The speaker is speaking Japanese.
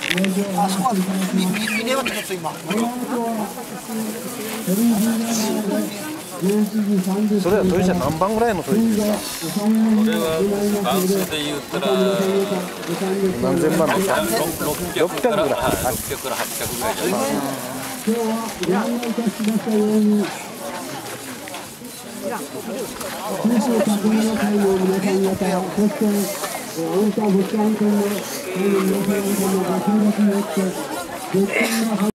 あそこは見ればちょっと今。 それは鳥じゃ何番ぐらいの鳥ですか？ それは番数で言ったら何千万ですか 600から800ぐらいじゃないですか。 九州各地の会の皆さん方、そして大分物産展の会の皆さん方のご協力によって絶対の